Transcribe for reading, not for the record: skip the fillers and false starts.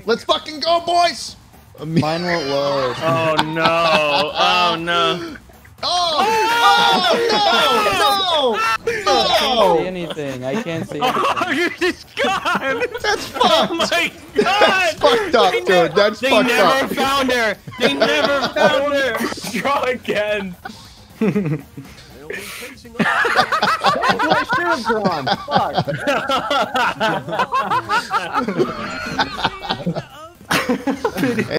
Let's fucking go, boys! Mine won't load. Oh no! Oh no! Oh! Oh! No! I can't see No! anything. I can't see anything. Oh, you're just gone! That's Oh fucked! my god! That's fucked up, dude. That's They fucked never up. found her! They never found her! Draw again. That's what I should have drawn. Fuck.